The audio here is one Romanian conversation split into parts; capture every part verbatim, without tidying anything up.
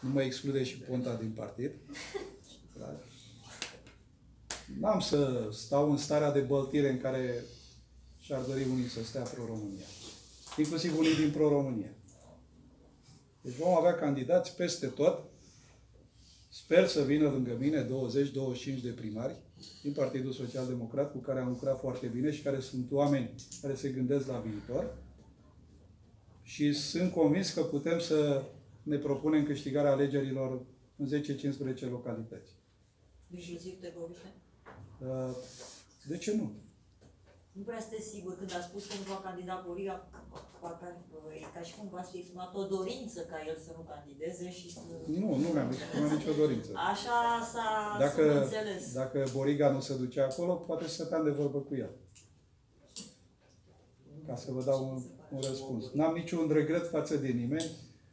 nu mă exclude și Ponta din partid. Da? N-am să stau în starea de băltire în care și-ar dori unii să stea pro-România. Inclusiv unii din pro-România. Deci vom avea candidați peste tot. Sper să vină lângă mine douăzeci douăzeci și cinci de primari din Partidul Social Democrat cu care am lucrat foarte bine și care sunt oameni care se gândesc la viitor. Și sunt convins că putem să ne propunem câștigarea alegerilor în zece cincisprezece localități. Inclusiv Târgoviște? De ce nu? Nu prea sunteți sigur când a spus că nu va candida Boriga, e ca și cum v-ați exprimat o dorință ca el să nu candideze și să... Nu, nu mi-am exprimat nicio dorință. Așa s-a dacă, înțeles. Dacă Boriga nu se ducea acolo, poate să stăteam de vorbă cu el. Ca să vă dau un, un răspuns. N-am niciun regret față de nimeni.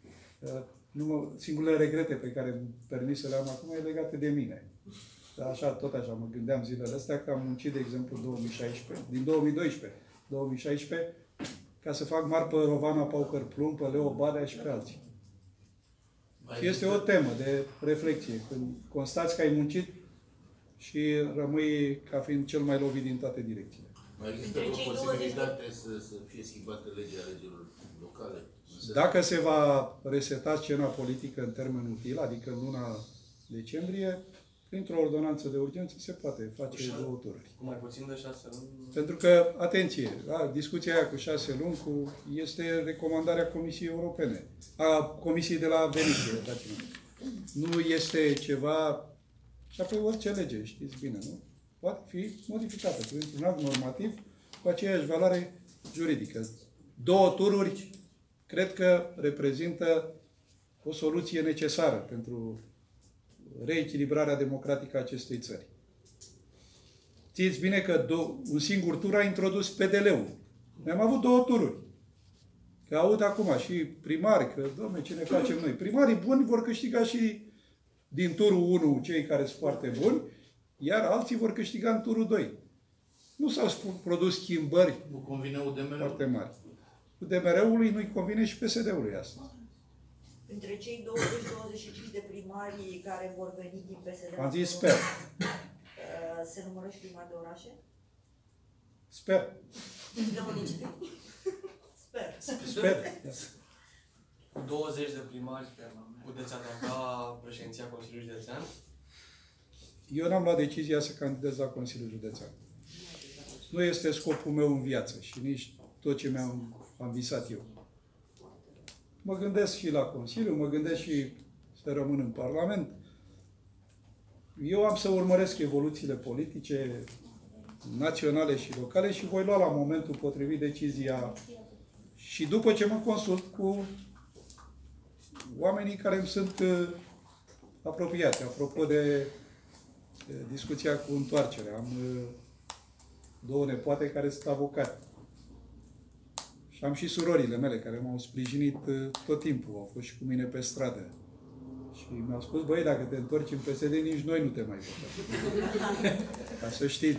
Nu mă, singurele regrete pe care îmi permis să le am acum e legate de mine. Așa, tot așa, mă gândeam zilele astea că am muncit, de exemplu, două mii șaisprezece, din două mii doisprezece, două mii șaisprezece, ca să fac mari pe Rovana Paucăr Plumb, pe Leo Badea și pe alții. Și este o temă de reflexie. Când constați că ai muncit și rămâi ca fiind cel mai lovit din toate direcțiile. Mai există o posibilitate să, să fie schimbată legea alegerilor locale? Dacă se va reseta scena politică în termen util, adică în luna decembrie, printr-o ordonanță de urgență se poate face Ușa, două tururi. Cu mai puțin de șase luni? Pentru că, atenție, da, discuția aia cu șase luni cu, este recomandarea Comisiei Europene, a Comisiei de la Veneție. Nu este ceva, și apoi orice lege, știți bine, nu? Poate fi modificată printr-un act normativ cu aceeași valoare juridică. Două tururi, cred că reprezintă o soluție necesară pentru reechilibrarea democratică a acestei țări. Știți bine că un singur tur a introdus P D L-ul. Noi am avut două tururi. Că aud acum și primari, că, dom'le, ce ne facem noi? Primarii buni vor câștiga și din turul unu cei care sunt foarte buni, iar alții vor câștiga în turul doi. Nu s-au produs schimbări foarte mari. U D M R-ului nu-i convine și P S D-ului astăzi. Între cei douăzeci douăzeci și cinci de primari care vor veni din P S D... Am zis sper. Se numără și primari de orașe? Sper. De municipii? Sper. Sper. douăzeci de primari, puteți ataca președinția Consiliului Județean? Eu n-am luat decizia să candidez la Consiliul Județean. Nu este scopul meu în viață și nici tot ce mi-am am visat eu. Mă gândesc și la Consiliu, mă gândesc și să rămân în Parlament. Eu am să urmăresc evoluțiile politice naționale și locale și voi lua la momentul potrivit decizia și după ce mă consult cu oamenii care îmi sunt apropiați. Apropo de discuția cu întoarcerea, am două nepoate care sunt avocate. Și am și surorile mele care m-au sprijinit tot timpul, au fost și cu mine pe stradă. Și mi-au spus, băi, dacă te întorci în P S D, nici noi nu te mai votăm. Ca să știi.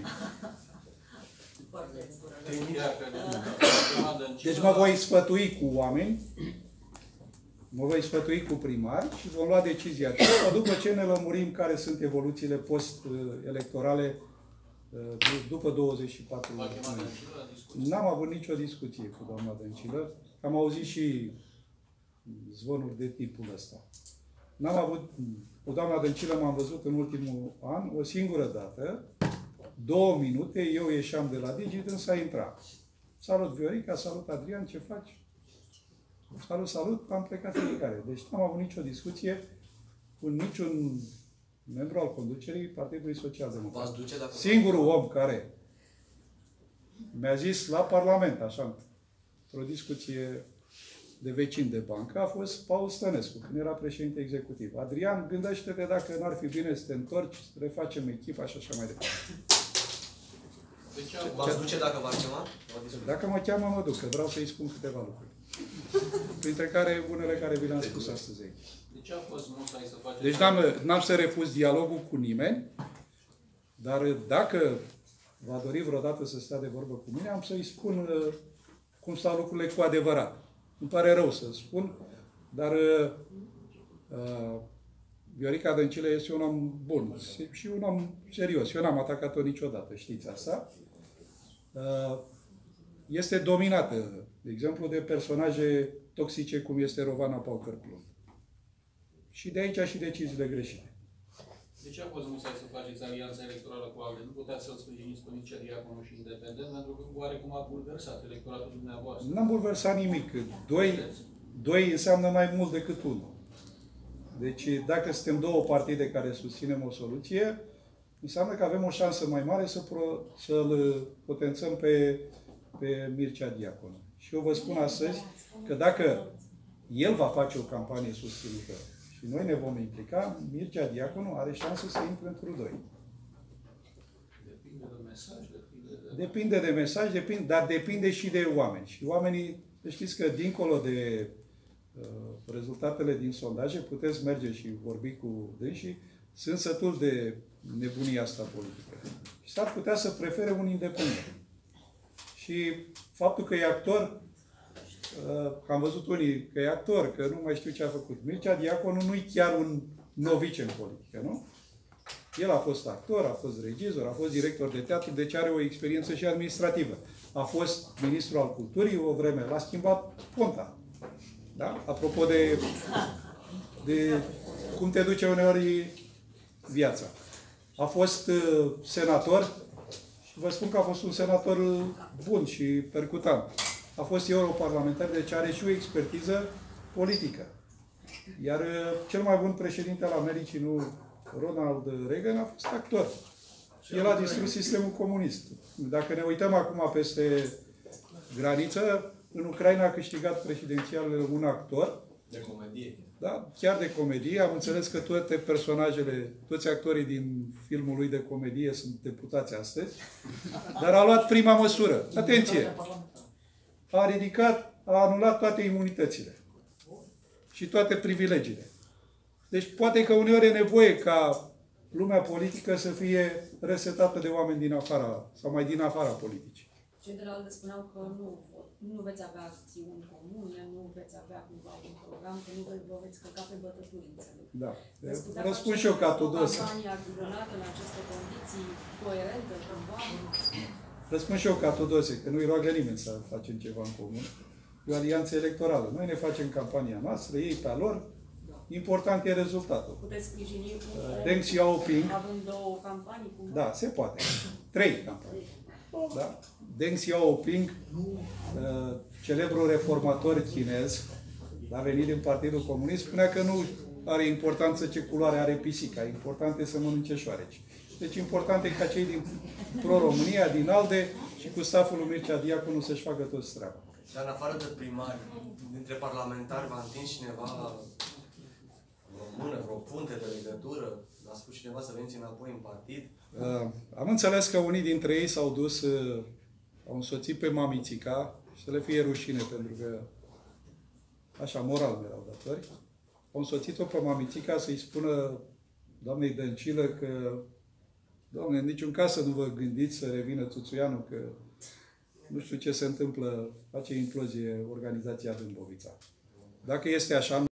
Deci mă voi sfătui cu oameni, mă voi sfătui cu primari și vom lua decizia după ce ne lămurim care sunt evoluțiile post-electorale după douăzeci și patru mai. N-am avut nicio discuție cu doamna Dăncilă. Am auzit și zvonuri de tipul ăsta. N-am avut... Cu doamna Dăncilă m-am văzut în ultimul an o singură dată, două minute, eu ieșeam de la Digit, însă a intrat. Salut, Viorica, salut, Adrian, ce faci? Salut, salut, am plecat fiecare. Deci n-am avut nicio discuție cu niciun membru al conducerii Partidului Social Democrat. Singurul om care mi-a zis la Parlament, așa, într-o discuție de vecin de bancă, a fost Paul Stănescu, când era președinte executiv. Adrian, gândește-te dacă n-ar fi bine să te întorci, să refacem echipa și așa mai departe. V-ați duce dacă v-ar chema? Dacă mă cheamă, mă duc, că vreau să-i spun câteva lucruri. Printre care unele care vi le-am spus astăzi aici. De ce a fost musai să faceți? Deci n-am să refuz dialogul cu nimeni, dar dacă va dori vreodată să stea de vorbă cu mine, am să-i spun uh, cum stau lucrurile cu adevărat. Îmi pare rău să spun, dar uh, Viorica Dăncilă este un om bun și un om serios. Eu n-am atacat-o niciodată, știți asta. Este dominată, de exemplu, de personaje toxice cum este Rovana Paucăr-Plumb. Și de aici și deciziile greșite. De ce a fost musai să faceți alianța electorală cu ALDE? Nu puteți să-l sprijiniți cu Mircea Diaconu și independent, pentru că oarecum a bulversat electoratul dumneavoastră. N-am bulversat nimic. Doi, doi înseamnă mai mult decât unul. Deci, dacă suntem două partide care susținem o soluție, înseamnă că avem o șansă mai mare să pro, să-l potențăm pe, pe Mircea Diaconu. Și eu vă spun astăzi că dacă el va face o campanie susținută și noi ne vom implica, Mircea Diaconu are șanse să intre într-un doi. Depinde de mesaj, depinde de... Depinde de mesaj, depinde, dar depinde și de oameni. Și oamenii, știți că dincolo de uh, rezultatele din sondaje, puteți merge și vorbi cu dânsii, sunt sătul de nebunia asta politică. Și s-ar putea să prefere un independent. Și faptul că e actor, uh, am văzut unii că e actor, că nu mai știu ce a făcut. Mircea Diaconu nu e chiar un novice în politică, nu? El a fost actor, a fost regizor, a fost director de teatru, deci are o experiență și administrativă. A fost ministru al culturii o vreme, l-a schimbat Ponta. Da? Apropo de, de cum te duce uneori viața. A fost uh, senator și vă spun că a fost un senator bun și percutant. A fost europarlamentar, deci are și o expertiză politică. Iar uh, cel mai bun președinte al Americii, nu Ronald Reagan, a fost actor. Și el a distrus sistemul comunist. Dacă ne uităm acum peste graniță, în Ucraina a câștigat prezidențialele un actor. De comedie. Da? Chiar de comedie. Am înțeles că toate personajele, toți actorii din filmul lui de comedie sunt deputați astăzi. Dar a luat prima măsură. Atenție! A ridicat, a anulat toate imunitățile. Și toate privilegiile. Deci poate că uneori e nevoie ca lumea politică să fie resetată de oameni din afara, sau mai din afara politicii. Cei de la ALDE spuneau că nu, nu veți avea acțiuni comune, nu veți avea cumva un program, că nu vă veți căca pe bătături, înțeleg. Da. Veți putea Răspund face și eu ca Tudose. o campanie argumentată în aceste condiții, coerentă, cumva? Răspund și eu ca Tudose, că nu-i roagă nimeni să facem ceva în comun. E o alianță electorală. Noi ne facem campania noastră, ei pe a lor. Important e rezultatul. Puteți sprijini Uh, Deng Xiaoping. având două campanii? Cumva? Da, se poate. Trei campanii. Da? Deng Xiaoping, uh, celebrul reformator chinez, a venit din Partidul Comunist, spunea că nu are importanță ce culoare are pisica, important e să mănânce șoareci. Deci important e ca cei din Pro-România, din ALDE și cu staful lui Mircea Diaconu să-și facă toți treaba. Dar în afară de primari, dintre parlamentari v-a întins cineva vreo mână, vreo punte de legătură? A spus cineva să veniți înapoi în partid? Uh, am înțeles că unii dintre ei s-au dus, uh, au însoțit pe mamițica și să le fie rușine, pentru că așa, moral mi-erau datori. Au însoțit-o pe mamițica să-i spună doamnei Dăncilă că Doamne, în niciun caz să nu vă gândiți să revină Tuțuianu, că nu știu ce se întâmplă, face implozie organizația Dâmbovița. Dacă este așa,